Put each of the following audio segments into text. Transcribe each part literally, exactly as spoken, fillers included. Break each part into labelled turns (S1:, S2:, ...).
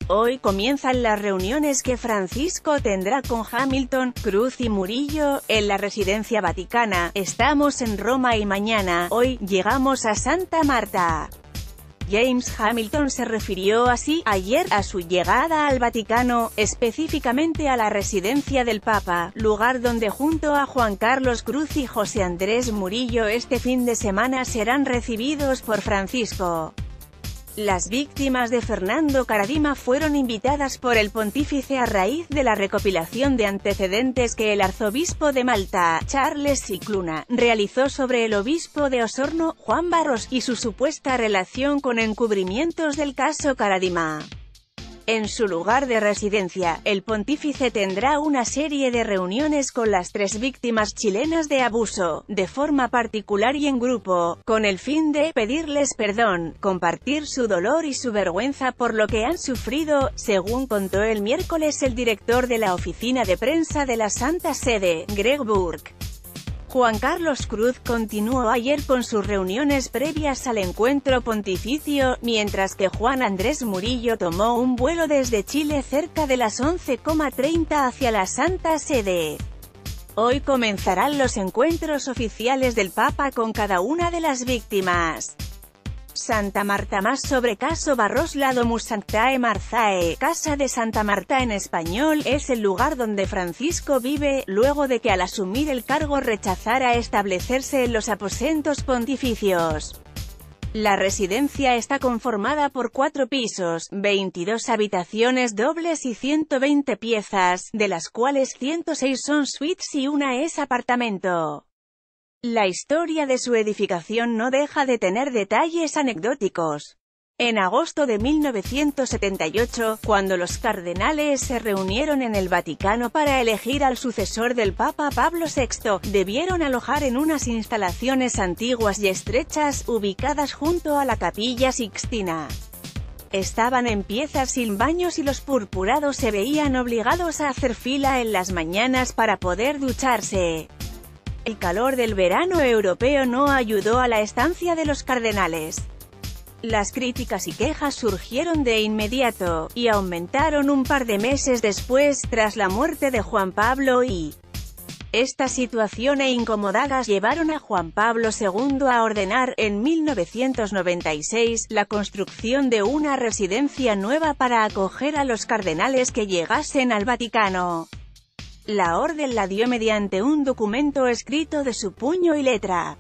S1: Hoy comienzan las reuniones que Francisco tendrá con Hamilton, Cruz y Murillo, en la residencia vaticana. Estamos en Roma y mañana, hoy, llegamos a Santa Marta. James Hamilton se refirió así, ayer, a su llegada al Vaticano, específicamente a la residencia del Papa, lugar donde junto a Juan Carlos Cruz y José Andrés Murillo este fin de semana serán recibidos por Francisco. Las víctimas de Fernando Karadima fueron invitadas por el pontífice a raíz de la recopilación de antecedentes que el arzobispo de Malta, Charles Cicluna, realizó sobre el obispo de Osorno, Juan Barros, y su supuesta relación con encubrimientos del caso Karadima. En su lugar de residencia, el pontífice tendrá una serie de reuniones con las tres víctimas chilenas de abuso, de forma particular y en grupo, con el fin de pedirles perdón, compartir su dolor y su vergüenza por lo que han sufrido, según contó el miércoles el director de la oficina de prensa de la Santa Sede, Greg Burke. Juan Carlos Cruz continuó ayer con sus reuniones previas al encuentro pontificio, mientras que Juan Andrés Murillo tomó un vuelo desde Chile cerca de las once treinta hacia la Santa Sede. Hoy comenzarán los encuentros oficiales del Papa con cada una de las víctimas. Santa Marta. Más sobre caso Barros. La Domus Sanctae Marthae, Casa de Santa Marta en español, es el lugar donde Francisco vive, luego de que al asumir el cargo rechazara establecerse en los aposentos pontificios. La residencia está conformada por cuatro pisos, veintidós habitaciones dobles y ciento veinte piezas, de las cuales ciento seis son suites y una es apartamento. La historia de su edificación no deja de tener detalles anecdóticos. En agosto de mil novecientos setenta y ocho, cuando los cardenales se reunieron en el Vaticano para elegir al sucesor del Papa Pablo sexto, debieron alojar en unas instalaciones antiguas y estrechas, ubicadas junto a la Capilla Sixtina. Estaban en piezas sin baños y los purpurados se veían obligados a hacer fila en las mañanas para poder ducharse. El calor del verano europeo no ayudó a la estancia de los cardenales. Las críticas y quejas surgieron de inmediato, y aumentaron un par de meses después, tras la muerte de Juan Pablo I. Esta situación e incomodidades llevaron a Juan Pablo segundo a ordenar, en mil novecientos noventa y seis, la construcción de una residencia nueva para acoger a los cardenales que llegasen al Vaticano. La orden la dio mediante un documento escrito de su puño y letra.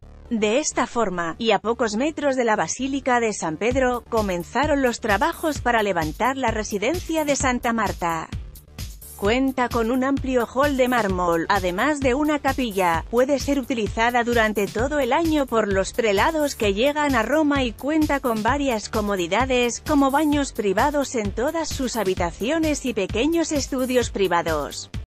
S1: De esta forma, y a pocos metros de la Basílica de San Pedro, comenzaron los trabajos para levantar la residencia de Santa Marta. Cuenta con un amplio hall de mármol, además de una capilla. Puede ser utilizada durante todo el año por los prelados que llegan a Roma y cuenta con varias comodidades, como baños privados en todas sus habitaciones y pequeños estudios privados.